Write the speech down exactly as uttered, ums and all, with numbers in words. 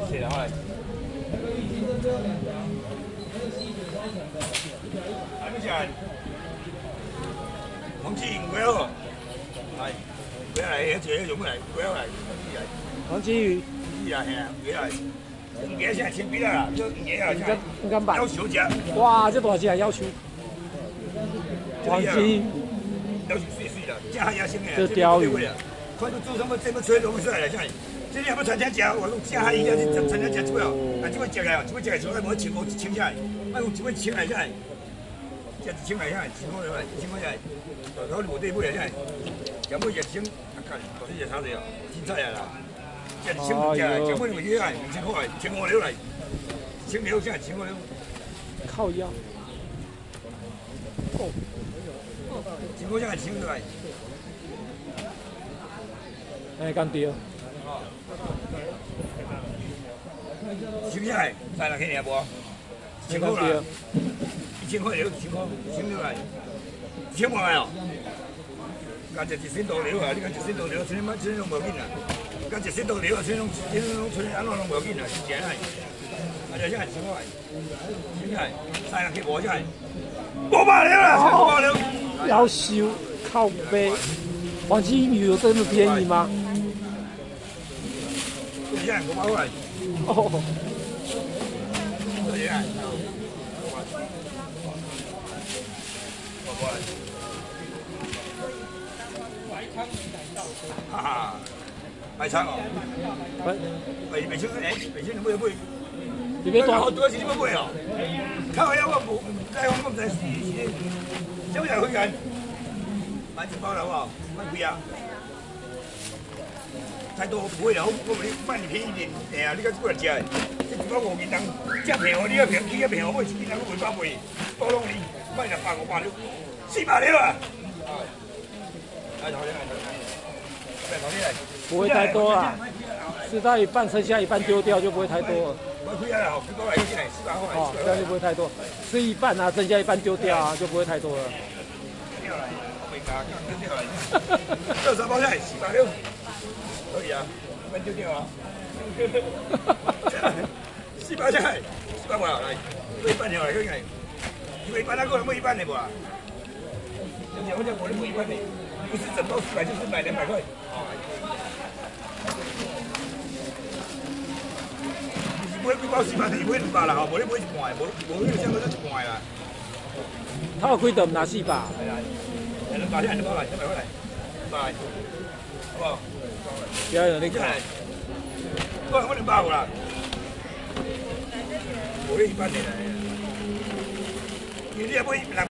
谢啦，好。还没吃。黄金几好？来，几来？迄个用来，几好来？ 黄金鱼。 是啊，嘿啊，几来？鱼现在千几啦，这鱼啊， 应该应该要求食。 哇，这大只要求。黄金。 要求水水啦，正海野生的。 这鲷鱼。 看到做什么这么吹都不出来了，像。 今天要不餐厅食，我讲正海伊遐去餐厅食一尾哦，啊，这尾食来哦，这尾食来，从来无清无清下来，啊，用这尾清来下来，食一清来下来，清好来，清好下来，然后无底尾来下来，全部热清，啊，看，都是热炒的哦，凊彩啊啦，食一清食来，全部用起来，清好来，清五了来，清了下来，清五了， 靠腰，哦， 清好下来，清落来， 哎，干掉。 收下来，三两千尔无？一千块啦，一千块了，一千块，收落来，一千块哦。干一一身多料啊！你讲一身多料，剩乜剩拢无紧啦。干一身多料啊，剩拢剩拢剩安怎拢无紧啦，是正来。啊，就下来一千块，收下来，三两千五下来，五百了啦，五百了。 要收靠背，黄金鱼有这么便宜吗？ 现在五百块。 哦。 现在。哈哈，卖仓哦。卖卖清诶，卖清你买买。 你别多。 好多钱你要买哦？开玩笑，我无，在我我唔知是是，什么人会干？买一包了好不好？卖贵啊。 太多不会了，我我卖你便宜点，哎呀，你讲过来食的，这一包五斤重，这便宜，你要便宜，要便宜，我买一斤重，我卖八百，包拢你卖两百五百六，四百六啊！来，头先来，来，头先来， 不会太多啦，吃到一半剩下一半丢掉就不会太多了。 我亏啊，好，多来进来，四百块， 哦，这样就不会太多，吃一半啊，剩下一半丢掉啊，就不会太多了。 掉来，我没加，刚掉来，二三包菜，四百六。 可以啊，一般丢掉啊。四百菜，四百块来，一半条来看看。因为一般那个人买一半的不啊？而且我讲我的买一半的，不是整包四百就是买两百块。你是买几包四百，你买两百啦，吼，无你买一半，无无你像嗰一半啦。 他有开等拿四百。 係啦，兩百先，兩百嚟，兩百塊嚟，兩百，好不好？ 有人你看， 我我两百五啦，我一般的，你你也不会。